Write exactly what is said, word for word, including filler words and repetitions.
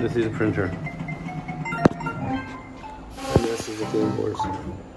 This is the printer. And this is the clean boards.